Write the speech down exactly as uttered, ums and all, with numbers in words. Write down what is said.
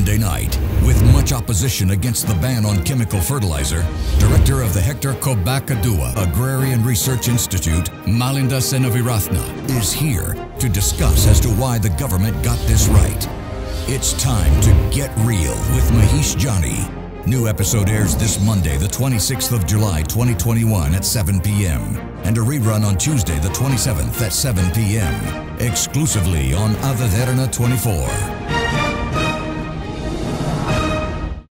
Monday night. With much opposition against the ban on chemical fertilizer, Director of the Hector Kobbekaduwa Agrarian Research Institute, Malinda Seneviratne, is here to discuss as to why the government got this right. It's time to get real with Mahieash Johnney. New episode airs this Monday, the twenty-sixth of July, twenty twenty-one at seven p m and a rerun on Tuesday, the twenty-seventh at seven p m exclusively on Ada Derana twenty-four.